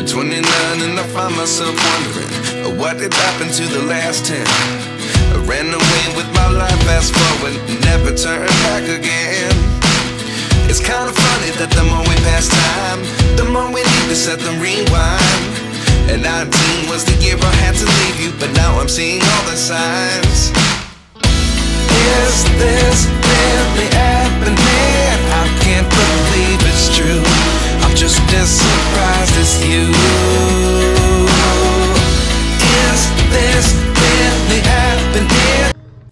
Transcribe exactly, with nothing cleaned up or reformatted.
twenty-nine and I find myself wondering, uh, what did happen to the last ten? I ran away with my life, fast forward, never turn back again. It's kinda funny that the more we pass time, the more we need to set the rewind. And nineteen was the year I had to leave you, but now I'm seeing all the signs. Is this